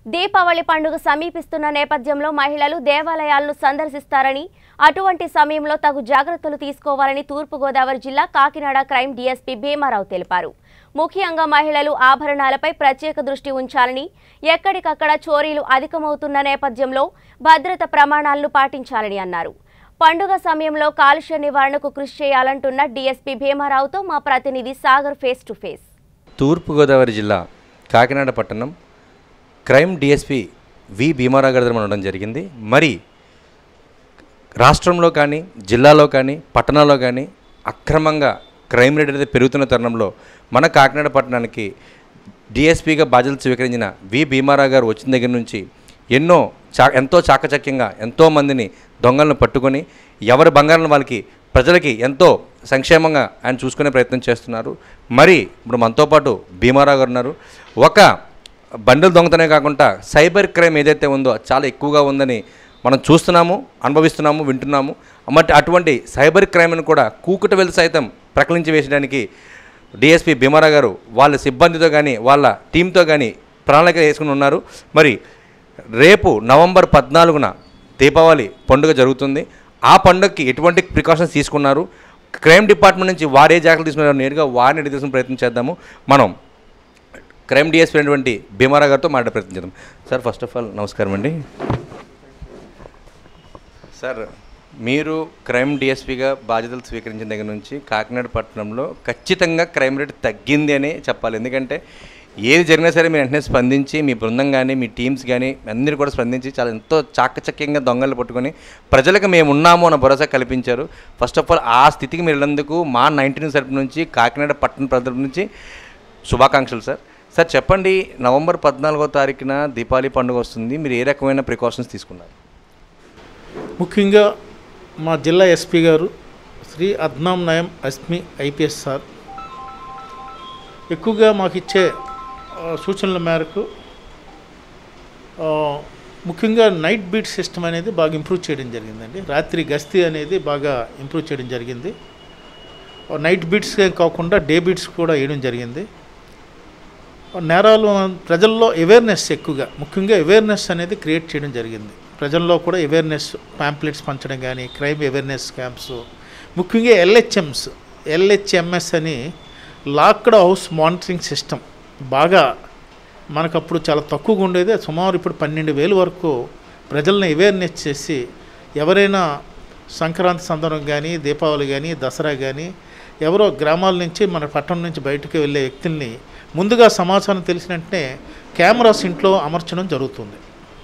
దీపావళి పండుగ సమీపిస్తున్న నేపథ్యంలో మహిళలు దేవాలయాలను సందర్శిస్తారని, అటువంటి సమయంలో తగు జాగ్రత్తలు తీసుకోవాలని తూర్పుగోదావరి జిల్లా కాకినాడ క్రైమ్ డీఎస్పీ భీమారావు తెలిపారు. ముఖ్యంగా మహిళలు ఆభరణాలపై ప్రత్యేక దృష్టి ఉంచాలని, ఎక్కడికక్కడ చోరీలు అధికమవుతున్న నేపథ్యంలో భద్రత ప్రమాణాలను పాటించాలని అన్నారు. పండుగ సమయంలో కాలుష్య నివారణకు కృషి చేయాలంటున్న డీఎస్పీ భీమారావుతో మా ప్రతినిధి సాగర్ ఫేస్ టు ఫేస్. తూర్పుగోదావరి జిల్లా కాకినాడ పట్టణం క్రైమ్ డిఎస్పీ వి భీమారావు గారి దగ్గర ఉండడం జరిగింది. మరి రాష్ట్రంలో కానీ జిల్లాలో కానీ పట్టణాల్లో కానీ అక్రమంగా క్రైమ్ రేట్ అనేది పెరుగుతున్న తరుణంలో మన కాకినాడ పట్టణానికి డిఎస్పీగా బాధ్యతలు స్వీకరించిన వి భీమారావు గారు వచ్చిన దగ్గర నుంచి ఎంతో చాకచక్యంగా ఎంతోమందిని దొంగలను పట్టుకొని ఎవరి బంగారం వాళ్ళకి ప్రజలకి ఎంతో సంక్షేమంగా ఆయన చూసుకునే ప్రయత్నం చేస్తున్నారు. మరి ఇప్పుడు మనతో పాటు భీమారావు గారు ఉన్నారు. ఒక బండిల్ దొంగతనే కాకుండా సైబర్ క్రైమ్ ఏదైతే ఉందో చాలా ఎక్కువగా ఉందని మనం చూస్తున్నాము, అనుభవిస్తున్నాము, వింటున్నాము. మరి అటువంటి సైబర్ క్రైమ్ను కూడా కూకుట వెళ్లి సైతం ప్రకటించి వేసడానికి డిఎస్పీ భీమారావు గారు వాళ్ళ సిబ్బందితో కానీ వాళ్ళ టీంతో కానీ ప్రణాళిక వేసుకుని ఉన్నారు. మరి రేపు నవంబర్ 14న దీపావళి పండుగ జరుగుతుంది. ఆ పండుగకి ఎటువంటి ప్రికాషన్స్ తీసుకున్నారు, క్రైమ్ డిపార్ట్మెంట్ నుంచి వారే జాగ్రత్తలు తీసుకున్నారు, నేరుగా వారిని అడిగి తీసుకునే ప్రయత్నం చేద్దాము. మనం క్రైమ్ డిఎస్పీ అయినటువంటి భీమారావు గారితో మాట్లాడే ప్రయత్నం చేద్దాం. సార్, ఫస్ట్ ఆఫ్ ఆల్ నమస్కారం అండి. సార్, మీరు క్రైమ్ డిఎస్పీగా బాధ్యతలు స్వీకరించిన దగ్గర నుంచి కాకినాడ పట్టణంలో ఖచ్చితంగా క్రైమ్ రేట్ తగ్గింది అని చెప్పాలి. ఎందుకంటే ఏది జరిగినా సరే మీరు వెంటనే స్పందించి మీ బృందం కానీ మీ టీమ్స్ కానీ అందరూ కూడా స్పందించి చాలా ఎంతో చాకచక్యంగా దొంగలు పట్టుకొని ప్రజలకు మేము ఉన్నాము అన్న భరోసా కల్పించారు. ఫస్ట్ ఆఫ్ ఆల్ ఆ స్థితికి మీరు వెళ్ళినందుకు మా 19 తరపు నుంచి కాకినాడ పట్టణ ప్రజల నుంచి శుభాకాంక్షలు. సార్ చెప్పండి, నవంబర్ 14వ తారీఖున దీపావళి పండుగ వస్తుంది. మీరు ఏ రకమైన ప్రికాషన్స్ తీసుకున్నారు? ముఖ్యంగా మా జిల్లా ఎస్పీ గారు శ్రీ అద్నాం నయం అస్మి ఐపీఎస్ సార్ ఎక్కువగా మాకు ఇచ్చే సూచనల మేరకు ముఖ్యంగా నైట్ బీట్ సిస్టమ్ అనేది బాగా ఇంప్రూవ్ చేయడం జరిగిందండి. రాత్రి గస్తీ అనేది బాగా ఇంప్రూవ్ చేయడం జరిగింది. నైట్ బీట్స్ కాకుండా డే బీట్స్ కూడా వేయడం జరిగింది. నేరాలు ప్రజల్లో అవేర్నెస్ ఎక్కువగా, ముఖ్యంగా అవేర్నెస్ అనేది క్రియేట్ చేయడం జరిగింది. ప్రజల్లో కూడా అవేర్నెస్ ప్యాంప్లెట్స్ పంచడం కానీ, క్రైమ్ అవేర్నెస్ క్యాంప్స్, ముఖ్యంగా ఎల్హెచ్ఎంఎస్ అని లాక్డ్ హౌస్ మానిటరింగ్ సిస్టమ్ బాగా మనకప్పుడు చాలా తక్కువగా ఉండేది. సుమారు ఇప్పుడు 12,000 వరకు ప్రజల్ని అవేర్నెస్ చేసి ఎవరైనా సంక్రాంతి సందర్భం కానీ, దీపావళి కానీ, దసరా కానీ ఎవరో గ్రామాల నుంచి మన పట్టణం నుంచి బయటకు వెళ్ళే వ్యక్తుల్ని ముందుగా సమాచారం తెలిసిన వెంటనే కెమెరాస్ ఇంట్లో అమర్చడం జరుగుతుంది.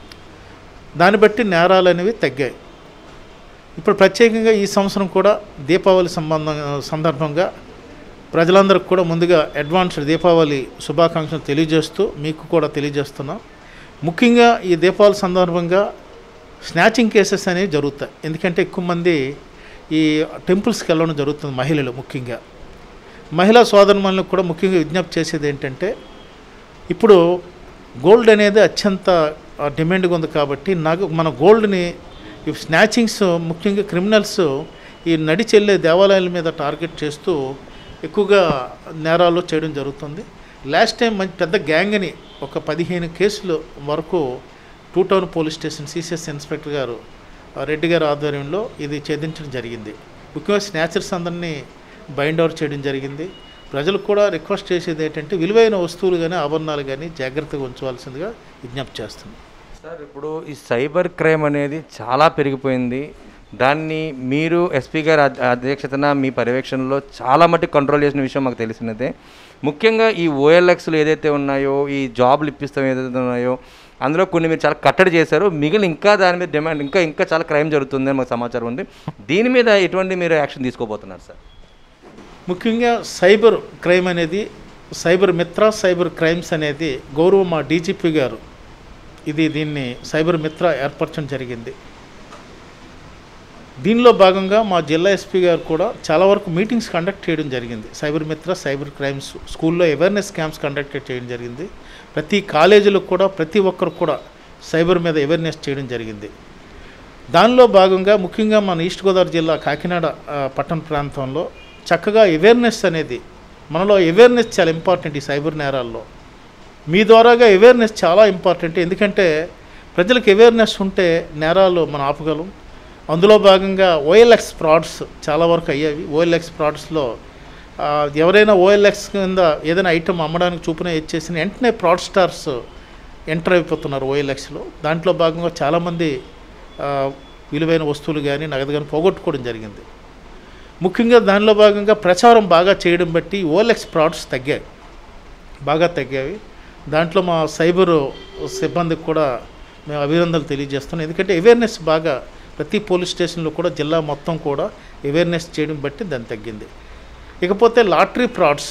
దాన్ని బట్టి నేరాలు అనేవి తగ్గాయి. ఇప్పుడు ప్రత్యేకంగా ఈ సంవత్సరం కూడా దీపావళి సందర్భంగా ప్రజలందరికీ కూడా ముందుగా అడ్వాన్స్డ్ దీపావళి శుభాకాంక్షలు తెలియజేస్తూ మీకు కూడా తెలియజేస్తున్నాం. ముఖ్యంగా ఈ దీపావళి సందర్భంగా స్నాచింగ్ కేసెస్ అనేవి జరుగుతాయి. ఎందుకంటే ఎక్కువ మంది ఈ టెంపుల్స్కి వెళ్ళడం జరుగుతుంది. మహిళలు ముఖ్యంగా మహిళా సోదరులకు కూడా ముఖ్యంగా విజ్ఞప్తి చేసేది ఏంటంటే, ఇప్పుడు గోల్డ్ అనేది అత్యంత డిమాండ్గా ఉంది కాబట్టి మన గోల్డ్ని ఈ స్నాచింగ్స్ ముఖ్యంగా క్రిమినల్స్ ఈ నడిచెళ్ళే దేవాలయాల మీద టార్గెట్ చేస్తూ ఎక్కువగా నేరాలు చేయడం జరుగుతుంది. లాస్ట్ టైం మంచి పెద్ద గ్యాంగ్ని ఒక 15 కేసులు వరకు 2 town police station CCS inspector గారు రెడ్డి గారి ఆధ్వర్యంలో ఇది ఛేదించడం జరిగింది. ముఖ్యంగా స్నాచర్స్ అందరినీ బైండ్ అవుట్ చేయడం జరిగింది. ప్రజలకు కూడా రిక్వెస్ట్ చేసేది ఏంటంటే విలువైన వస్తువులు కానీ ఆభరణాలు కానీ జాగ్రత్తగా ఉంచవలసిందిగా విజ్ఞప్తి చేస్తుంది. సార్, ఇప్పుడు ఈ సైబర్ క్రైమ్ అనేది చాలా పెరిగిపోయింది. దాన్ని మీరు ఎస్పీ గారి అధ్యక్షతన మీ పర్యవేక్షణలో చాలా మట్టుకు కంట్రోల్ చేసిన విషయం మాకు తెలిసినదే. ముఖ్యంగా ఈ ఓఎల్ఎక్స్లు ఏదైతే ఉన్నాయో, ఈ జాబ్లు ఇప్పిస్తాం ఏదైతే ఉన్నాయో, అందులో కొన్ని మీరు చాలా కట్టడి చేశారు. మిగిలిన ఇంకా దాని మీద డిమాండ్ ఇంకా చాలా క్రైమ్ జరుగుతుందని మాకు సమాచారం ఉంది. దీని మీద ఎటువంటి మీరు యాక్షన్ తీసుకోబోతున్నారు సార్? ముఖ్యంగా సైబర్ క్రైమ్ అనేది సైబర్ మిత్ర సైబర్ క్రైమ్స్ అనేది గౌరవ మా డీజీపీ గారు దీన్ని సైబర్ మిత్ర ఏర్పరచడం జరిగింది. దీనిలో భాగంగా మా జిల్లా ఎస్పీ గారు కూడా చాలా వరకు మీటింగ్స్ కండక్ట్ చేయడం జరిగింది. సైబర్ మిత్ర సైబర్ క్రైమ్స్ స్కూల్లో అవేర్నెస్ క్యాంప్స్ కండక్ట్ చేయడం జరిగింది. ప్రతి కాలేజీలో కూడా ప్రతి ఒక్కరు కూడా సైబర్ మీద అవేర్నెస్ చేయడం జరిగింది. దానిలో భాగంగా ముఖ్యంగా మన ఈస్ట్ గోదావరి జిల్లా కాకినాడ పట్టణ ప్రాంతంలో చక్కగా అవేర్నెస్ అనేది మనలో అవేర్నెస్ చాలా ఇంపార్టెంట్. ఈ సైబర్ నేరాల్లో మీ ద్వారాగా అవేర్నెస్ చాలా ఇంపార్టెంట్. ఎందుకంటే ప్రజలకు అవేర్నెస్ ఉంటే నేరాలు మనం ఆపగలం. అందులో భాగంగా ఓఎల్ఎక్స్ ఫ్రాడ్స్ చాలా వరకు అయ్యేవి. ఓఎల్ఎక్స్ ఫ్రాడ్స్లో ఎవరైనా ఓఎల్ఎక్స్ కింద ఏదైనా ఐటమ్ అమ్మడానికి చూపున ఇచ్చేసిన వెంటనే ఫ్రాడ్ స్టార్స్ ఎంటర్ అయిపోతున్నారు ఓఎల్ఎక్స్లో. దాంట్లో భాగంగా చాలామంది విలువైన వస్తువులు కానీ నగదు కానీ పోగొట్టుకోవడం జరిగింది. ముఖ్యంగా దానిలో భాగంగా ప్రచారం బాగా చేయడం బట్టి ఓఎల్ఎక్స్ ఫ్రాడ్స్ తగ్గాయి, బాగా తగ్గాయి. దాంట్లో మా సైబర్ సిబ్బందికి కూడా మేము అభినందనలు తెలియజేస్తున్నాం. ఎందుకంటే అవేర్నెస్ బాగా ప్రతి పోలీస్ స్టేషన్లో కూడా జిల్లా మొత్తం కూడా అవేర్నెస్ చేయడం బట్టి దాన్ని తగ్గింది. ఇకపోతే లాటరీ ఫ్రాడ్స్,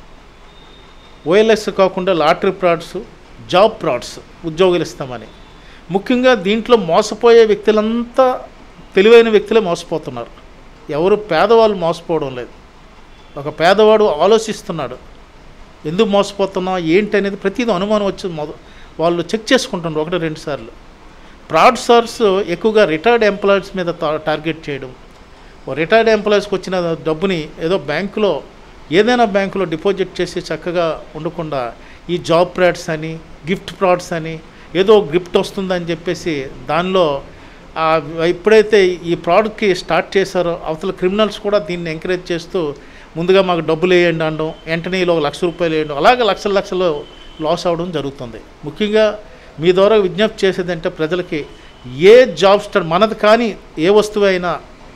ఓఎల్ఎక్స్ కాకుండా లాటరీ ఫ్రాడ్స్, జాబ్ ఫ్రాడ్స్, ఉద్యోగులు ఇస్తామని. ముఖ్యంగా దీంట్లో మోసపోయే వ్యక్తులంతా తెలివైన వ్యక్తులే మోసపోతున్నారు. ఎవరు పేదవాళ్ళు మోసపోవడం లేదు. ఒక పేదవాడు ఆలోచిస్తున్నాడు ఎందుకు మోసపోతున్నా ఏంటి అనేది ప్రతిదీ అనుమానం వచ్చి వాళ్ళు చెక్ చేసుకుంటున్నారు 1-2 సార్లు. ఫ్రాడ్ సార్స్ ఎక్కువగా రిటైర్డ్ ఎంప్లాయీస్ మీద టార్గెట్ చేయడం. రిటైర్డ్ ఎంప్లాయీస్కి వచ్చిన డబ్బుని ఏదో బ్యాంకులో ఏదైనా బ్యాంకులో డిపాజిట్ చేసి చక్కగా ఉండకుండా ఈ జాబ్ ఫ్రాడ్స్ అని, గిఫ్ట్ ఫ్రాడ్స్ అని, ఏదో గిఫ్ట్ వస్తుందని చెప్పేసి దానిలో ఎప్పుడైతే ఈ ఫ్రాడ్కి స్టార్ట్ చేశారో అవతల క్రిమినల్స్ కూడా దీన్ని ఎంకరేజ్ చేస్తూ ముందుగా మాకు డబ్బులు వేయండి అనడం, వెంటనే ఇలా ₹1,00,000 వేయండి, అలాగే లక్షలు లాస్ అవ్వడం జరుగుతుంది. ముఖ్యంగా మీ ద్వారా విజ్ఞప్తి చేసేదంటే ప్రజలకి ఏ జాబ్ స్టార్ట్ మనది కానీ ఏ వస్తువు అయినా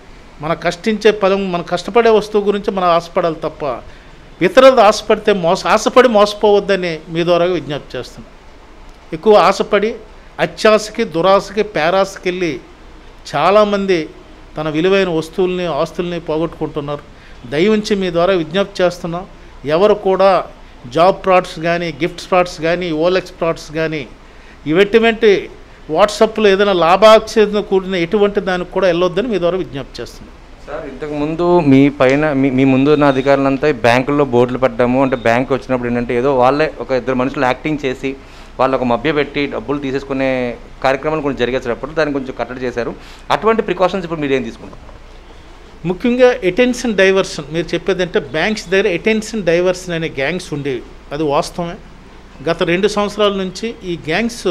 మన కష్టించే ఫలం, మన కష్టపడే వస్తువు గురించి మనం ఆశపడాలి తప్ప ఇతరులది ఆశపడితే ఆశపడి మోసపోవద్దని మీ ద్వారా విజ్ఞప్తి చేస్తున్నాం. ఎక్కువ ఆశపడి అత్యాశకి, దురాశకి, పేరాశకి వెళ్ళి చాలామంది తన విలువైన వస్తువుల్ని, ఆస్తుల్ని పోగొట్టుకుంటున్నారు. దయవుంచి మీ ద్వారా విజ్ఞప్తి చేస్తున్నాం. ఎవరు కూడా జాబ్ ఫ్రాడ్స్ కానీ, గిఫ్ట్ ఫ్రాడ్స్ కానీ, ఓఎల్ఎక్స్ ఫ్రాడ్స్ కానీ ఇటువంటి వాట్సాప్లో ఏదైనా లాభాక్షేపంతో కూడిన ఎటువంటి దానికి కూడా వెళ్ళొద్దని మీ ద్వారా విజ్ఞప్తి చేస్తున్నాం. సార్, ఇంతకుముందు మీ పైన మీ ముందు ఉన్న అధికారులంతా బ్యాంకుల్లో బోర్డులు పడ్డాము అంటే బ్యాంక్ వచ్చినప్పుడు ఏంటంటే ఏదో వాళ్ళే ఒక 2 మనుషులు యాక్టింగ్ చేసి వాళ్ళు ఒక మభ్య పెట్టి డబ్బులు తీసేసుకునే కార్యక్రమాలు కొంచెం జరిగేటప్పుడు దాన్ని కొంచెం కట్టడి చేశారు. అటువంటి ప్రికాషన్స్ ఇప్పుడు మీరు ఏం తీసుకుంటారు? ముఖ్యంగా అటెన్షన్ డైవర్షన్ మీరు చెప్పేదంటే బ్యాంక్స్ దగ్గర అటెన్షన్ డైవర్షన్ అనే గ్యాంగ్స్ ఉండేవి. అది వాస్తవమే. గత 2 సంవత్సరాల నుంచి ఈ గ్యాంగ్స్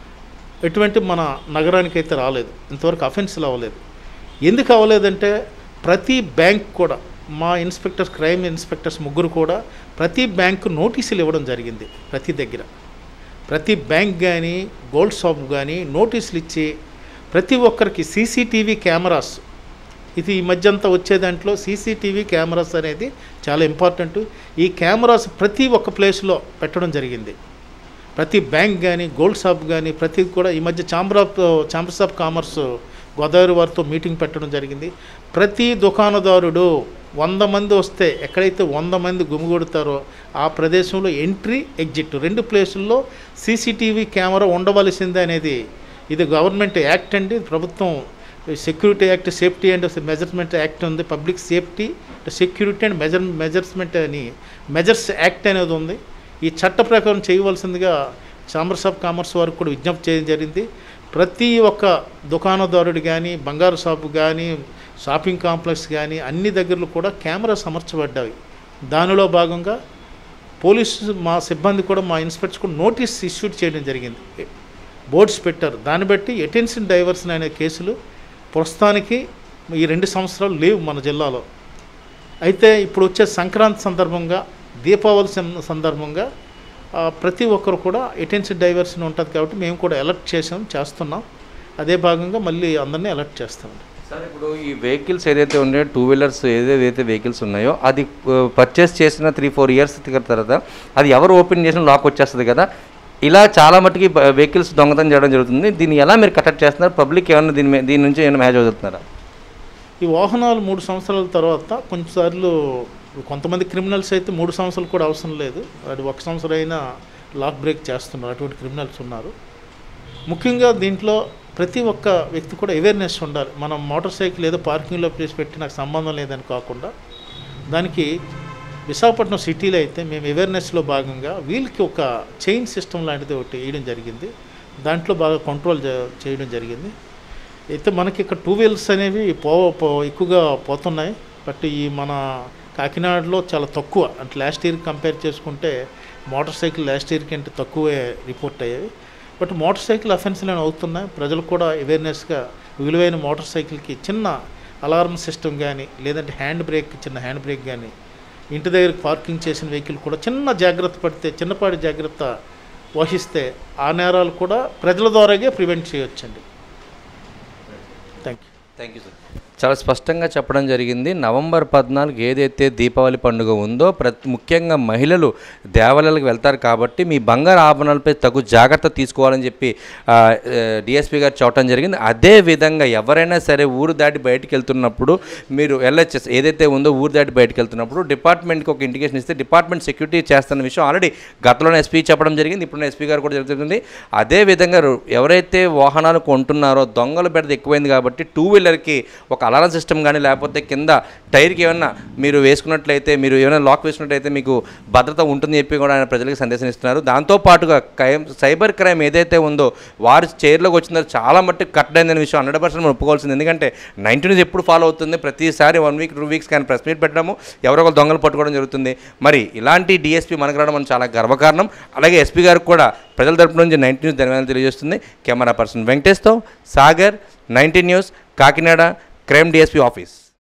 ఎటువంటి మన నగరానికి అయితే రాలేదు, ఇంతవరకు అఫెన్స్లు అవ్వలేదు. ఎందుకు అవ్వలేదంటే ప్రతి బ్యాంక్ కూడా మా ఇన్స్పెక్టర్స్, క్రైమ్ ఇన్స్పెక్టర్స్ ముగ్గురు కూడా ప్రతి బ్యాంకు నోటీసులు ఇవ్వడం జరిగింది. ప్రతి దగ్గర ప్రతి బ్యాంక్ కానీ గోల్డ్ షాప్ కానీ నోటీసులు ఇచ్చి ప్రతి ఒక్కరికి సీసీటీవీ కెమెరాస్, ఇది ఈ మధ్య అంతా వచ్చే దాంట్లో సీసీటీవీ కెమెరాస్ అనేది చాలా ఇంపార్టెంట్. ఈ కెమెరాస్ ప్రతి ఒక్క ప్లేస్లో పెట్టడం జరిగింది. ప్రతి బ్యాంక్ కానీ గోల్డ్ షాప్ కానీ ప్రతి కూడా ఈ మధ్య ఛాంబర్స్ ఆఫ్ కామర్స్ గోదావరి వారితో మీటింగ్ పెట్టడం జరిగింది. ప్రతి దుకాణదారుడు 100 మంది వస్తే ఎక్కడైతే 100 మంది గుమిగూడతారో ఆ ప్రదేశంలో ఎంట్రీ, ఎగ్జిట్ 2 ప్లేసుల్లో సీసీటీవీ కెమెరా ఉండవలసిందే అనేది ఇది గవర్నమెంట్ యాక్ట్ అండి. ప్రభుత్వం security act, safety and measurement act ఉంది, public safety, security and measurement అని మెజర్స్ యాక్ట్ అనేది ఉంది. ఈ చట్ట ప్రకారం చేయవలసిందిగా ఛాంబర్స్ ఆఫ్ కామర్స్ వారికి కూడా విజ్ఞప్తి చేయడం జరిగింది. ప్రతి ఒక్క దుకాణదారుడు కానీ, బంగారు షాపు కానీ, షాపింగ్ కాంప్లెక్స్ కానీ అన్ని దగ్గరలో కూడా కెమెరాస్ అమర్చబడ్డాయి. దానిలో భాగంగా పోలీసు మా సిబ్బంది కూడా, మా ఇన్స్పెక్టర్స్ కూడా నోటీస్ ఇష్యూ చేయడం జరిగింది, బోర్డ్స్ పెట్టారు. దాన్ని బట్టి అటెన్షన్ డైవర్షన్ అనే కేసులు ప్రస్తుతానికి ఈ 2 సంవత్సరాలు లేవు మన జిల్లాలో. అయితే ఇప్పుడు వచ్చే సంక్రాంతి సందర్భంగా, దీపావళి సందర్భంగా ప్రతి ఒక్కరు కూడా అటెన్షన్ డైవర్షన్ ఉంటుంది కాబట్టి మేము కూడా అలర్ట్ చేస్తున్నాం. అదే భాగంగా మళ్ళీ అందరినీ అలర్ట్ చేస్తామండి. సార్, ఇప్పుడు ఈ వెహికల్స్ ఏదైతే ఉన్నాయో, 2 వీలర్స్ ఏదైతే వెహికల్స్ ఉన్నాయో అది పర్చేస్ చేసిన 3-4 ఇయర్స్ తర్వాత అది ఎవరు ఓపెన్ చేసిన లాక్ వచ్చేస్తుంది కదా. ఇలా చాలా మట్టుకి వెహికల్స్ దొంగతనం చేయడం జరుగుతుంది. దీన్ని ఎలా మీరు కట్టడి చేస్తున్నారు? పబ్లిక్ ఏమన్నా దీని నుంచి ఏమైనా మ్యాచ్ అవుతున్నారా? ఈ వాహనాలు 3 సంవత్సరాల తర్వాత కొన్నిసార్లు కొంతమంది క్రిమినల్స్ అయితే 3 సంవత్సరాలు కూడా అవసరం లేదు, అది 1 సంవత్సరం అయినా లాక్ బ్రేక్ చేస్తున్నారు. అటువంటి క్రిమినల్స్ ఉన్నారు. ముఖ్యంగా దీంట్లో ప్రతి ఒక్క వ్యక్తి కూడా అవేర్నెస్ ఉండాలి. మనం మోటార్ సైకిల్ ఏదో పార్కింగ్లో ప్లేస్ పెట్టి నాకు సంబంధం లేదని కాకుండా దానికి విశాఖపట్నం సిటీలో అయితే మేము అవేర్నెస్లో భాగంగా వీళ్ళకి ఒక చైన్ సిస్టమ్ లాంటిది ఒకటి వేయడం జరిగింది. దాంట్లో బాగా కంట్రోల్ చేయడం జరిగింది. అయితే మనకి ఇక్కడ 2 వీలర్స్ అనేవి ఎక్కువగా పోతున్నాయి. బట్ ఈ మన కాకినాడలో చాలా తక్కువ, అంటే లాస్ట్ ఇయర్ కంపేర్ చేసుకుంటే మోటార్ సైకిల్ లాస్ట్ ఇయర్ కంటే తక్కువే రిపోర్ట్ అయ్యాయి. బట్ మోటార్ సైకిల్ అఫెన్స్లు అవుతున్నాయి. ప్రజలు కూడా అవేర్నెస్గా విలువైన మోటార్ సైకిల్కి చిన్న అలారం సిస్టమ్ కానీ, లేదంటే చిన్న హ్యాండ్ బ్రేక్ కానీ, ఇంటి దగ్గర పార్కింగ్ చేసిన వెహికల్ కూడా చిన్న జాగ్రత్త పడితే, చిన్నపాటి జాగ్రత్త వహిస్తే ఆ నేరాలు కూడా ప్రజల ద్వారాగే ప్రివెంట్ చేయొచ్చండి. Thank you sir. చాలా స్పష్టంగా చెప్పడం జరిగింది. నవంబర్ 14 ఏదైతే దీపావళి పండుగ ఉందో ముఖ్యంగా మహిళలు దేవాలయాలకు వెళ్తారు కాబట్టి మీ బంగారు ఆభరణాలపై తగు జాగ్రత్త తీసుకోవాలని చెప్పి డిఎస్పీ గారు చెప్పడం జరిగింది. అదేవిధంగా ఎవరైనా సరే ఊరు దాటి బయటికి వెళ్తున్నప్పుడు మీరు ఎల్హెచ్ఎస్ ఏదైతే ఉందో ఊరు దాటి బయటికి వెళ్తున్నప్పుడు డిపార్ట్మెంట్కి ఒక ఇండికేషన్ ఇస్తే డిపార్ట్మెంట్ సెక్యూరిటీ చేస్తున్న విషయం ఆల్రెడీ గతంలోనే ఎస్పీ చెప్పడం జరిగింది. ఇప్పుడు ఎస్పీ గారు కూడా జరుగుతుంది. అదేవిధంగా ఎవరైతే వాహనాలు కొంటున్నారో దొంగల బెడద ఎక్కువైంది కాబట్టి 2 వీలర్కి ఒక అలారం సిస్టమ్ కానీ, లేకపోతే కింద టైర్కి ఏమన్నా మీరు వేసుకున్నట్లయితే, మీరు ఏమైనా లాక్ వేసుకున్నట్లయితే మీకు భద్రత ఉంటుందని చెప్పి కూడా ఆయన ప్రజలకు సందేశం ఇస్తున్నారు. దాంతోపాటుగా సైబర్ క్రైమ్ ఏదైతే ఉందో వారి చైర్లోకి వచ్చిన చాలా మట్టుకు కట్టడైందనే విషయం 100% మనం ఒప్పుకోవాల్సింది. ఎందుకంటే 90 న్యూస్ ఎప్పుడు ఫాలో అవుతుంది, ప్రతిసారి 1 వీక్ 2 వీక్స్ కానీ ప్రెస్ మీట్ పెట్టడము, ఎవరో ఒకరు దొంగలు పట్టుకోవడం జరుగుతుంది. మరి ఇలాంటి డిఎస్పీ మనకు రావడం మనం చాలా గర్వకారణం. అలాగే ఎస్పీ గారికి కూడా ప్రజల తరపు నుంచి 90 న్యూస్ ధన్యవాదాలు తెలియజేస్తుంది. కెమెరా పర్సన్ వెంకటేష్తో Sagar, 90 news, Kakinada crime DSP office.